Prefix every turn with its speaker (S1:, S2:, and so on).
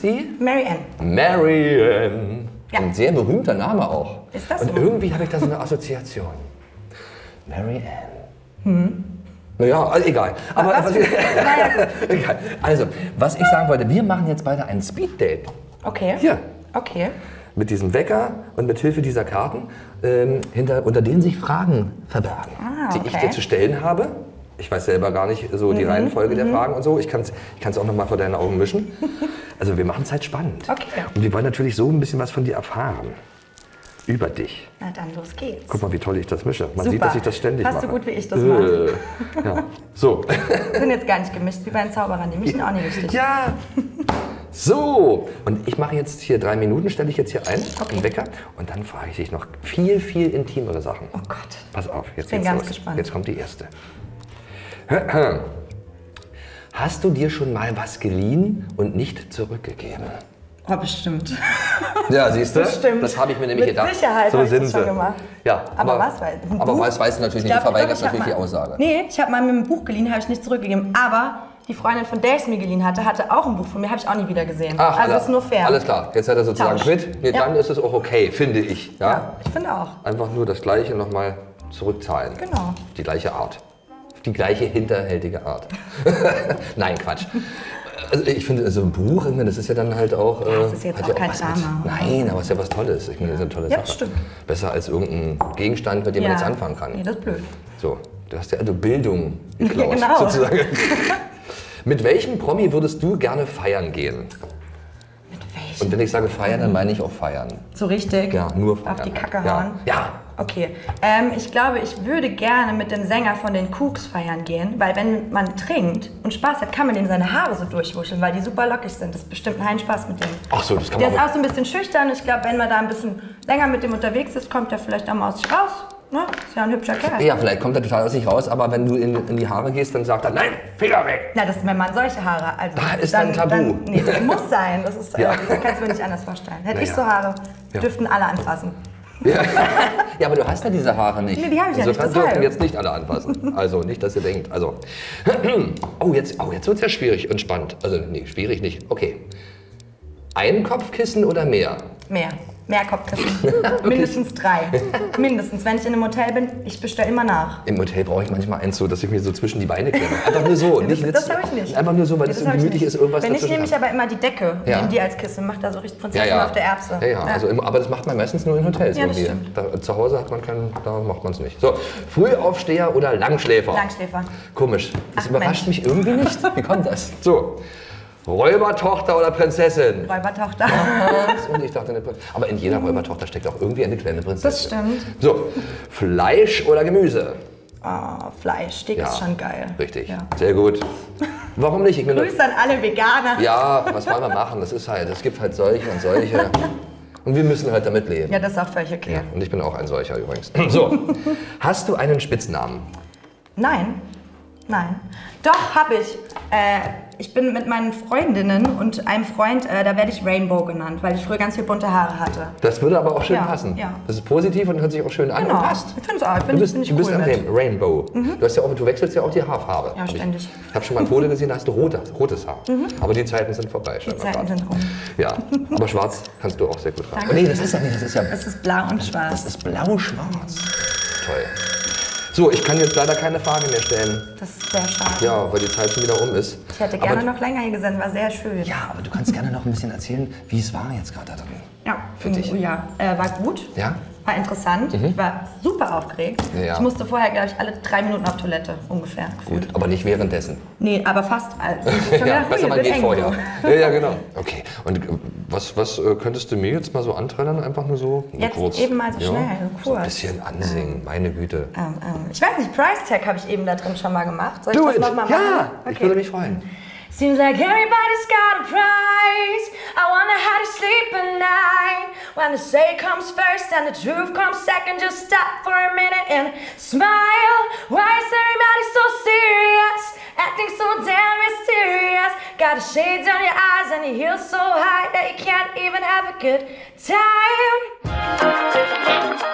S1: sie?
S2: Mary Ann.
S1: Mary Ann.
S2: Ja.
S1: Ein sehr berühmter Name auch.
S2: Ist das
S1: Und
S2: so?
S1: irgendwie habe ich da so eine Assoziation. Mary Ann. Naja, also egal. Aber egal. Also, was ich sagen wollte, wir machen jetzt beide ein Speed-Date.
S2: Okay.
S1: Hier.
S2: Okay.
S1: Mit diesem Wecker und mit Hilfe dieser Karten, unter denen sich Fragen verbergen, die ich dir zu stellen habe. Ich weiß selber gar nicht so die Reihenfolge der Fragen und so. Ich kann's auch noch mal vor deinen Augen mischen. Also wir machen es halt spannend.
S2: Okay.
S1: Und wir wollen natürlich so ein bisschen was von dir erfahren. Über dich.
S2: Na dann, los geht's.
S1: Guck mal, wie toll ich das mische. Man
S2: Super.
S1: sieht, dass ich das ständig mache.
S2: Fast so gut, wie ich das mache.
S1: Ja. So.
S2: Wir sind jetzt gar nicht gemischt, wie bei den Zauberern. Die mischen auch nicht richtig.
S1: Ja. So. Und ich mache jetzt hier 3 Minuten, stelle ich jetzt hier ein, den Wecker. Und dann frage ich dich noch viel, viel intimere Sachen.
S2: Oh Gott.
S1: Pass auf, jetzt
S2: bin
S1: geht's
S2: ganz
S1: los.
S2: gespannt.
S1: Jetzt kommt die erste. Hast du dir schon mal was geliehen und nicht zurückgegeben?
S2: Oh, bestimmt.
S1: Ja, siehst du?
S2: Bestimmt.
S1: Das habe ich mir nämlich
S2: Mit
S1: gedacht.
S2: Sicherheit
S1: so
S2: habe ich
S1: sind
S2: das schon
S1: sie.
S2: gemacht.
S1: Ja,
S2: Aber was?
S1: Aber was weißt du natürlich nicht, du verweigerst natürlich die Aussage.
S2: Nee, ich habe mal mir ein Buch geliehen, habe ich nicht zurückgegeben. Aber die Freundin von der ich es mir geliehen hatte, hatte auch ein Buch von mir, habe ich auch nie wieder gesehen.
S1: Ach,
S2: also ist nur fair.
S1: Alles klar, jetzt hat er sozusagen
S2: Tausch.
S1: quit. Nee,
S2: Ja.
S1: dann ist es auch okay, finde ich. Ja?
S2: Ja, ich finde auch.
S1: Einfach nur das Gleiche nochmal zurückzahlen.
S2: Genau.
S1: Die gleiche Art. Die gleiche hinterhältige Art. Nein, Quatsch. Also ich finde, so ein Buch, das ist ja dann halt auch...
S2: das ist jetzt
S1: hat
S2: auch
S1: ja
S2: kein
S1: was
S2: Drama.
S1: Nein, aber es ist ja was Tolles. Ich meine, das ist eine tolle
S2: Ja,
S1: Sache.
S2: das stimmt.
S1: Besser als irgendein Gegenstand, mit dem man jetzt anfangen kann.
S2: Nee, das ist blöd.
S1: So, du hast ja also Bildung geklaut,
S2: Ja, genau.
S1: sozusagen. Mit welchem Promi würdest du gerne feiern gehen?
S2: Mit welchem?
S1: Und wenn ich sage feiern, dann meine ich auch feiern.
S2: So richtig?
S1: Ja, nur feiern.
S2: Auf die Kacke
S1: Ja.
S2: hauen?
S1: Ja.
S2: Okay. Ich glaube, ich würde gerne mit dem Sänger von den Kooks feiern gehen, weil wenn man trinkt und Spaß hat, kann man dem seine Haare so durchwuscheln, weil die super lockig sind. Das ist bestimmt ein Spaß mit dem.
S1: Ach so, das kann
S2: Der
S1: man
S2: ist auch so ein bisschen schüchtern. Ich glaube, wenn man da ein bisschen länger mit dem unterwegs ist, kommt er vielleicht auch mal aus sich raus. Ne? Ist ja ein hübscher Kerl.
S1: Ja, vielleicht kommt er total aus sich raus, aber wenn du in die Haare gehst, dann sagt er, nein, Finger weg.
S2: Na, das ist, wenn man solche Haare. Also,
S1: Da ist dann Tabu.
S2: Nee, das muss sein. Das ist,
S1: Ja.
S2: das kannst du mir nicht anders vorstellen. Hätte ich
S1: Naja.
S2: so Haare,
S1: Ja.
S2: dürften alle anfassen.
S1: Ja. Ja, aber du hast ja diese Haare nicht.
S2: Nee, die habe ich ja nicht,
S1: Insofern
S2: deshalb.
S1: dürfen jetzt nicht alle anfassen. Also nicht, dass ihr denkt. Also. Jetzt wird es ja schwierig und spannend. Also nee, schwierig nicht. Okay. Ein Kopfkissen oder mehr?
S2: Mehr Kopfkissen. Mindestens 3. Mindestens. Wenn ich in einem Hotel bin, ich bestelle immer nach.
S1: Im Hotel brauche ich manchmal eins so, dass ich mir so zwischen die Beine klemme. Einfach nur so.
S2: Das habe ich nicht.
S1: Einfach nur so, weil es so gemütlich ist, irgendwas
S2: Wenn ich
S1: dazwischen
S2: nehme ich
S1: hat.
S2: aber immer die Decke,
S1: Ja.
S2: nehme die als Kissen, mache da so richtig Prinzessin
S1: Ja, ja.
S2: auf der Erbse.
S1: Ja, ja. Also aber das macht man meistens nur in Hotels.
S2: Ja, das
S1: irgendwie.
S2: stimmt.
S1: Da, zu Hause hat man da macht man es nicht. So, Frühaufsteher oder Langschläfer?
S2: Langschläfer.
S1: Komisch. Das
S2: Ach,
S1: überrascht mich irgendwie nicht. Wie kommt das? So, Räubertochter oder Prinzessin?
S2: Räubertochter.
S1: Und ich dachte, aber in jeder Räubertochter steckt auch irgendwie eine kleine Prinzessin.
S2: Das stimmt.
S1: So, Fleisch oder Gemüse?
S2: Oh, Fleisch, Steak
S1: Ja,
S2: ist schon geil.
S1: Richtig,
S2: Ja.
S1: sehr gut. Warum nicht? Ich bin
S2: Grüße an alle Veganer.
S1: ja, was wollen wir machen? Das ist halt, es gibt halt solche und solche. Und wir müssen halt damit leben.
S2: Ja, das ist auch völlig okay.
S1: Ja, und ich bin auch ein solcher übrigens. So, hast du einen Spitznamen?
S2: Nein. Doch, habe ich. Ich bin mit meinen Freundinnen und einem Freund, da werde ich Rainbow genannt, weil ich früher ganz viel bunte Haare hatte.
S1: Das würde aber auch schön
S2: Ja,
S1: passen.
S2: ja.
S1: Das ist positiv und hört sich auch schön an
S2: Genau.
S1: und passt.
S2: Ich finde es auch.
S1: Du bist
S2: Bin ich cool
S1: ein
S2: mit.
S1: Rainbow. Du hast ja auch, du wechselst ja auch die Haarfarbe.
S2: Ja, ständig.
S1: Ich habe schon mal ein Foto gesehen, da hast du rotes Haar. Aber die Zeiten sind vorbei.
S2: Die Zeiten sind rum.
S1: Ja, aber schwarz kannst du auch sehr gut tragen.
S2: Danke.
S1: Oh, nee, das ist ja nicht, das ist ja...
S2: Es ist blau und schwarz.
S1: Das ist blau-schwarz. Toll. So, ich kann jetzt leider keine Frage mehr stellen.
S2: Das ist sehr schade.
S1: Ja, weil die Zeit schon wieder um ist.
S2: Ich hätte gerne noch länger hier gesessen, war sehr schön.
S1: Ja, aber du kannst gerne noch ein bisschen erzählen, wie es war jetzt gerade da drin.
S2: Ja,
S1: Für dich.
S2: Ja, war gut.
S1: Ja?
S2: War interessant. Ich war super aufgeregt.
S1: Ja.
S2: Ich musste vorher, glaube ich, alle 3 Minuten auf Toilette ungefähr.
S1: Gut, aber nicht währenddessen.
S2: Nee, aber fast. Also, ich hab schon
S1: Ja,
S2: gedacht,
S1: besser
S2: ui,
S1: man
S2: wird
S1: geht
S2: eng
S1: vorher.
S2: so.
S1: Ja, genau. Okay, und was könntest du mir jetzt mal so anträllern, einfach nur so?
S2: Jetzt eben mal so schnell, so
S1: So ein
S2: kurz.
S1: bisschen ansingen, meine Güte.
S2: Ich weiß nicht, Price Tag habe ich eben da drin schon mal gemacht. Soll ich
S1: Do
S2: das
S1: it!
S2: nochmal machen?
S1: Ja,
S2: Okay.
S1: ich würde mich freuen.
S2: Seems like everybody's got a price. I wonder how to sleep at night. When the say comes first and the truth comes second, just stop for a minute and smile. Why is everybody so serious? Acting so damn mysterious. Got the shades on your eyes and your heels so high that you can't even have a good time.